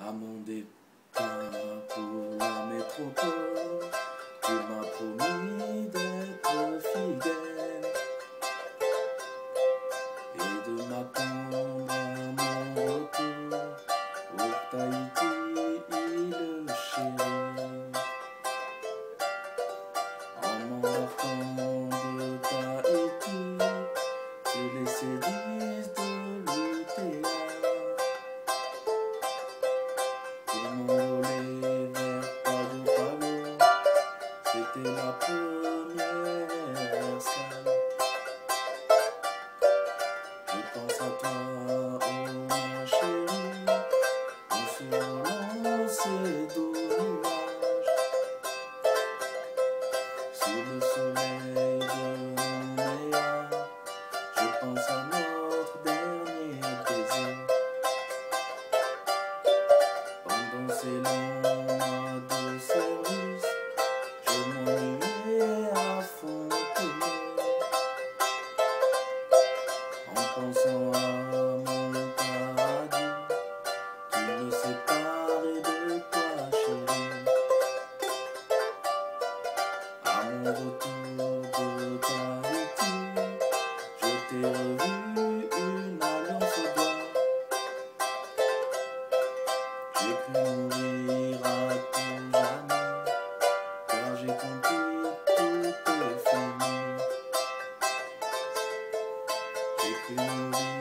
À mon départ pour la métropole, tu m'as promis d'être fidèle et de m'attendre à mon retour pour Tahiti, île chérie. En m'embarquant de Tahiti, je laissais 10 de l'UTA pour m'envoler vers Pago Pago. C'était la première salle. Je pense à toi, oh ma chérie, on se lançait d'eau nuages sous le soleil de Nouméa. Je pense à notre dernier baiser. Pendant ces longs mois de service, je m'ennuyais à Fontenay en pensant à mon paradis qui me séparait de toi, chérie. À mon retour de Tahiti, je t'ai revu une alliance au doigt. J'ai pu mourir à tout jamais, car j'ai compris tout est fini. J'ai pu mourir